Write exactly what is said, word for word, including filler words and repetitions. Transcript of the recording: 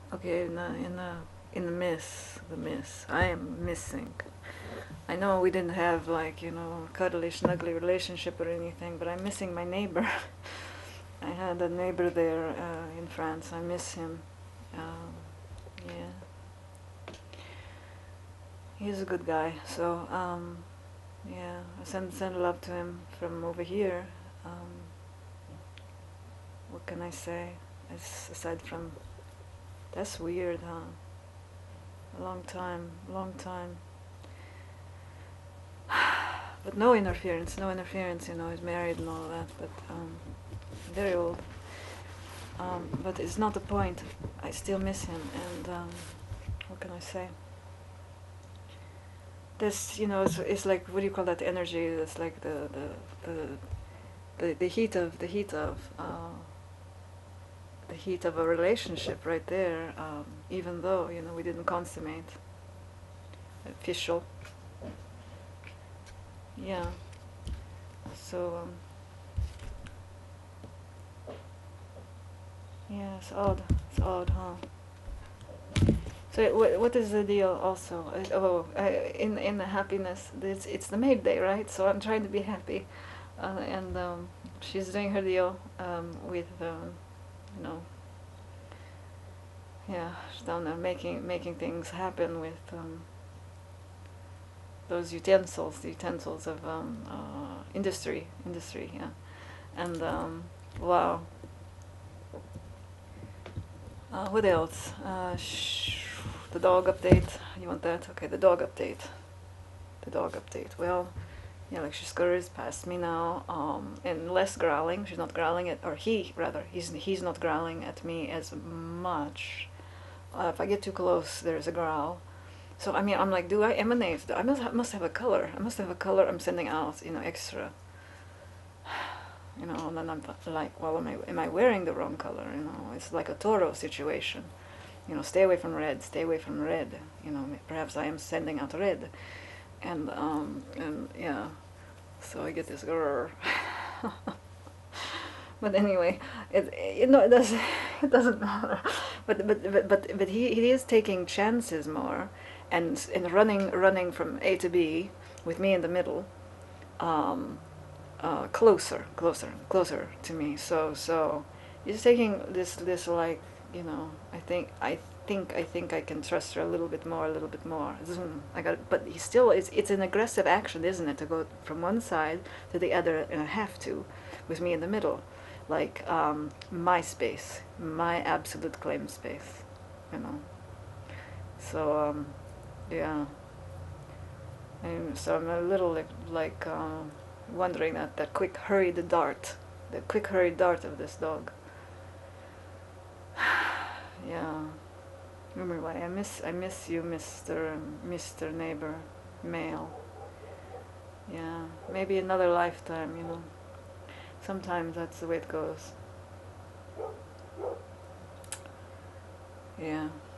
Okay, in the in the in the miss, the miss. I am missing. I know we didn't have like you know cuddly snuggly relationship or anything, but I'm missing my neighbor. I had a neighbor there uh, in France. I miss him. Um, yeah, he's a good guy. So um, yeah, I send send love to him from over here. Um, what can I say? As, aside from that's weird, huh? A long time, long time. But no interference, no interference, you know, he's married and all that, but um, very old. Um, but it's not the point. I still miss him, and um, what can I say? This, you know, it's, it's like, what do you call that energy? It's like the, the, the, the, the heat of, the heat of, uh, the heat of a relationship right there, um, even though, you know, we didn't consummate official. Yeah. So, um, yeah, it's odd. It's odd, huh? So what what is the deal also? Uh, Oh, uh, in in the happiness, it's it's the maid day, right? So I'm trying to be happy, uh, and um, she's doing her deal um, with um, you know, yeah, she's down there making making things happen with um, those utensils, the utensils of um, uh, industry, industry, yeah, and um, wow. Uh, what else? Uh, sh- the dog update. You want that? Okay, the dog update. The dog update. Well, yeah, like she scurries past me now, um, and less growling. She's not growling at, or he rather, he's he's not growling at me as much. Uh, if I get too close, there's a growl. So I mean, I'm like, do I emanate? I must have, must have a color. I must have a color. I'm sending out, you know, extra. You know, and then I'm like, well, am I am I wearing the wrong color? You know, it's like a Toro situation. You know, stay away from red. Stay away from red. You know, perhaps I am sending out red, and um, and yeah. So I get this grrr. But anyway, it you know it doesn't it doesn't matter. But but but but, but he, he is taking chances more, and and running running from A to B with me in the middle, um, uh, closer closer closer to me. So so he's taking this this like you know I think I think I think I can trust her a little bit more, a little bit more. Zoom. I got, but he still it's it's an aggressive action, isn't it, to go from one side to the other, and I have to, with me in the middle, like um, my space, my absolute claim space, you know. So um, yeah, and so I'm a little like like uh, wondering that that quick hurried dart, the quick hurried dart of this dog. Yeah. Remember why I miss I miss you, Mister Mister Neighbor, male. Yeah, maybe another lifetime. You know, sometimes that's the way it goes. Yeah.